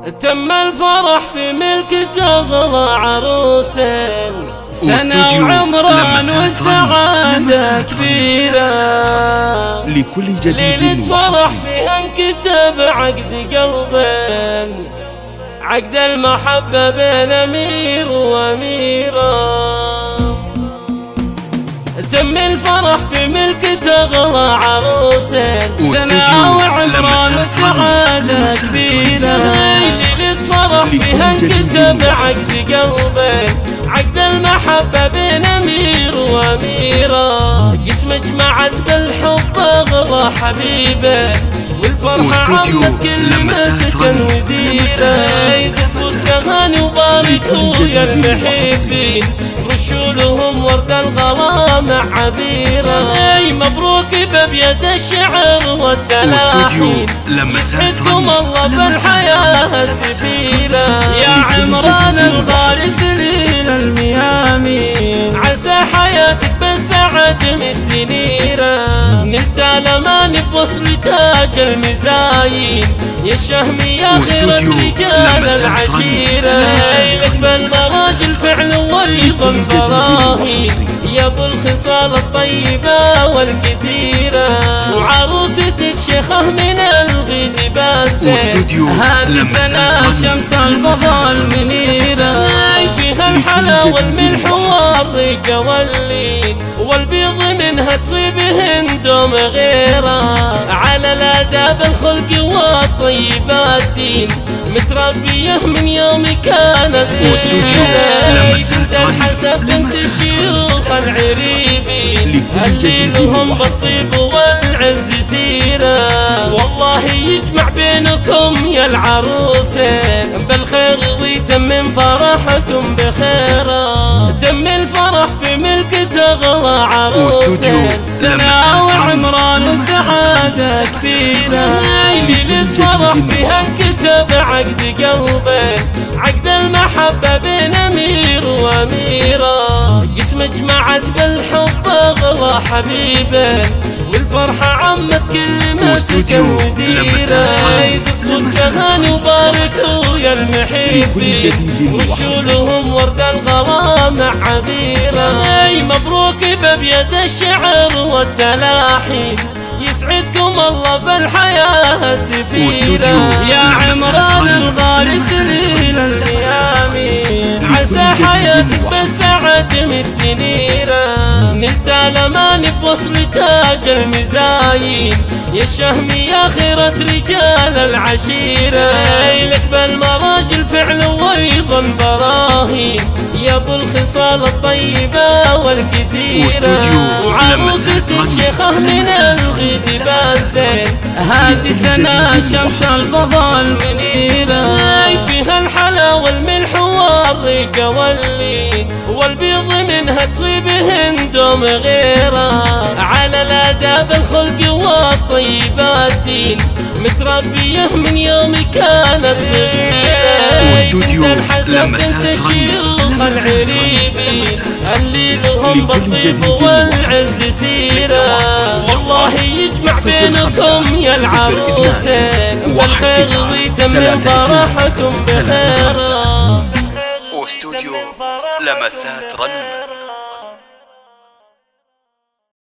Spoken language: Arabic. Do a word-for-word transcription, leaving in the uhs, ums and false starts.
تم الفرح في ملك تغلى عروس، سنة وعمران والسعادة كبيرة. لكل جديد ليلة فرح فيها انكتب عقد قلبين، عقد المحبة بين أمير وأميرة. تم الفرح في ملك تغلى عروس، سنة وعمران والسعادة كبيرة. ليلة فرح فيها انكتب عقد قلبين، عقد المحبة بين أمير وأميرة. قسم جمعت بالحب أغلى حبيبه، والفرحة عمت كل مسكن وديرة. يزفوا التهاني وباركوا يا المحبين، رشوا لهم ورد الغلا مع عبيرة. مبروك بأبيض الشعر والتلاحين، يسعدكم الله بالحياة السفيرة. يا عمران الغالي سليل الميامين، عسى حياتك بالسعد مستنيرة. نلت الأمان بوصل تاج المزايين، يا الشهم يا خيرة رجال العشيرة. لك بالمراجل فعل ويضل براهين، يا ابو الخصال الطيبة والكثيرة. وعروستك شيخة من الغد باسل، هذه سنة شمس الفضاء المنيرة. فيها الحلا والملح والرقة واللين، والبيض منها تصيبهن دوم غيره. على الآداب الخلق والطيبات دين، متربية من يوم كانت صغيرة. بنت الحسب بنت الشيوخ العريبي، اللي لهم بالطيب والعز سيرة. والله يجمع بينكم يا العروسين بالخير، ويتمم فرحكم بخيره. تم الفرح في ملك تغلى عروسين، سنة وعمران والسعادة كبيرة. ليلة فرح فيها انكتب عقد قلبين، عقد المحبة بين أمير وأميرة. قسم جمعت بالحب أغلى حبيبين، والفرحة عمت كل مسكن وديرة. يزفوا التهاني وباركوا يا المحبين، رشوا لهم ورد الغلا مع عبيرة. مبروك بأبيض الشعر والتلاحين، يسعدكم الله بالحياة السفيرة. يا عمران الغالي سليل الميامين، عسى حياتك بالسعد مستنيرة. نلت الأمان بوصل تاج المزايين، يا الشهم يا خيرة رجال العشيرة. لك بالمراجل فعل ويضل براهين، يا ابو الخصال الطيبة والكثيرة. وعروستك شيخة من الغد باسل، هذه سنة شمس الفضاء المنيرة. فيها الحلا والملح والرقة واللين، والبيض منها تصيبهن دوم غيره. على الآداب الخلق والطيبات دين، متربية من يوم كانت صغيرة. بنت الحسب بنت الشيوخ العريبي، اللي لهم بالطيب والعز سيرة. والله يجمع بينكم يا العروسين بالخير، ويتمم فرحكم بخير. واستوديو لمسات رنين.